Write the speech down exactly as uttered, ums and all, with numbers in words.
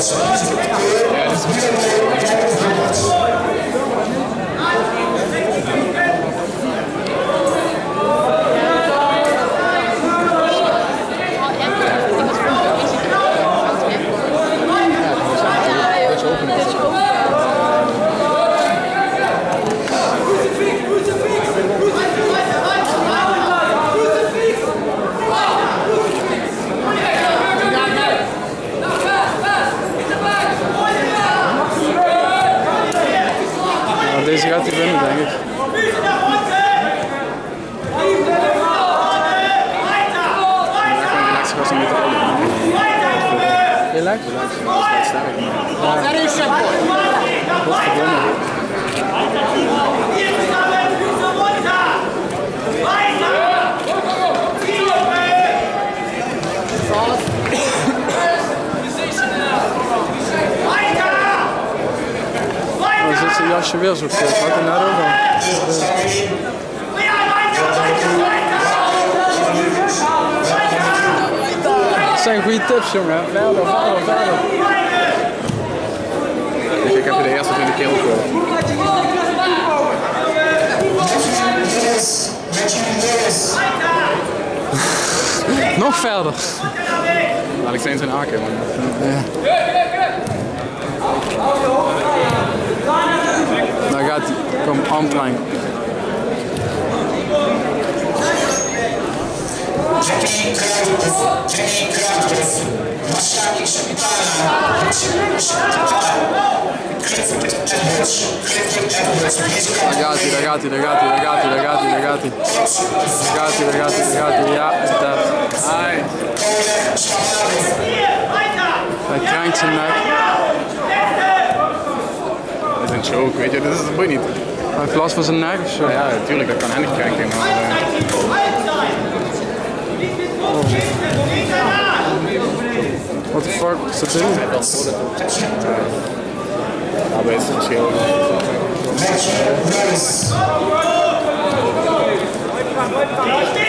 Deze gaat hij winnen, denk ik. Relax was hij met de rollen. Relax? Relax, dat is wel sterk. Goed gewonnen. Dan zit zijn jasje weer zo kut, wat er net ook al. Dat zijn goede tips, jongen. Verder, verder, verder. Ik heb er de eerste in de keel gehoord. Nog verder. Laat ik steeds een haken, man. Ja. Daar gaat hij. Kom, armtrein. Daar gaat hij, daar gaat hij, daar gaat hij, daar gaat hij, daar gaat hij, daar gaat hij. Daar gaat hij, daar gaat hij, daar gaat hij. Ja, dat. Ai. Hij krijgt zijn nek. Dat is een choke, weet je, dat is het boeit niet. Hij heeft last van zijn nek of zo? Ja, natuurlijk, dat kan hij niet krijgen. Maar, uh... oh. What the fuck is dat doen? Hij wil voor de ja, bij het verschil. Ja.